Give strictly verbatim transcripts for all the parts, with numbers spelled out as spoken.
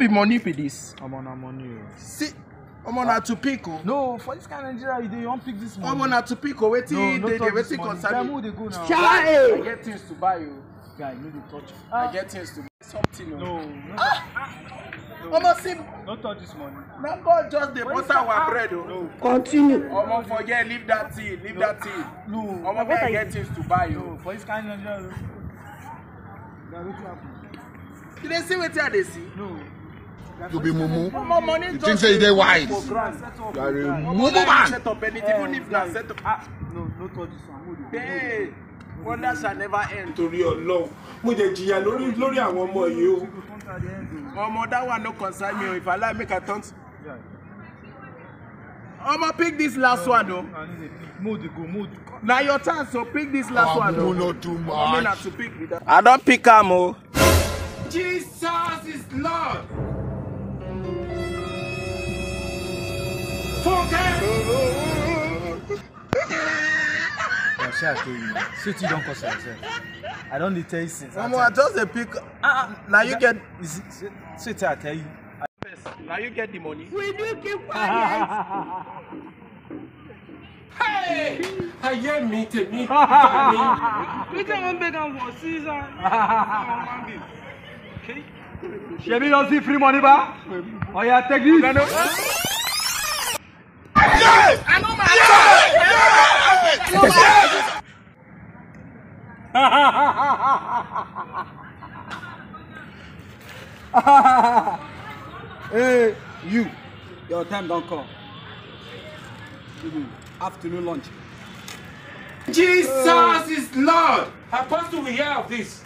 be money for this. I'm on a money. See, I'm on a to pick. Oh. No, for this kind of Nigeria, you don't pick this money. I'm on a to pick. Oh, waiting, no, they, no they waiting concern me. They go now. I get things to buy you. Guy, no, they touch. I get things to buy something. No, no. Ah. No. Almost sim. Don't touch this money. Now God just the butter our bread. Oh. No. Continue. Almost forget, leave that thing, leave No. that thing. No. Almost I get things to buy you. No, for this kind of Nigeria. Did they see what they see? No. You be mumu. Money You think say they wise? You are a mumu man. Set up anything, even if not set up. Ah, no, no touch this one. hey, wonders shall never end. Torí Ọlọ́run, mo jẹ jìyà lórí lórí àwọn ọmọ yìí o. Omo, that one no concern me. If I like, make a turn. Omo, pick this last one though. Mode go, mode. Now your turn, so pick this last Oh, one. no, Though. not too much. I mean, not to pick with that. I don't pick am oh. Jesus is Lord. Forget. I shall tell you. City don't cost yourself. I don't need tell you since. Omo, I just a pick. Ah, now you get. City, I tell you. Now you get the money. Will you keep quiet? Hey, ayé mi tèmi. Which one beg am for season? Shebi don see free money ba? Oya take this. Yes! I know my Hey, you, your time don't come. Mm-hmm. Afternoon lunch. Jesus uh, is Lord. Apostle, we hear of this.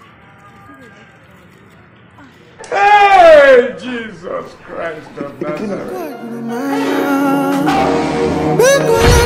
Hey, Jesus Christ of Nazareth.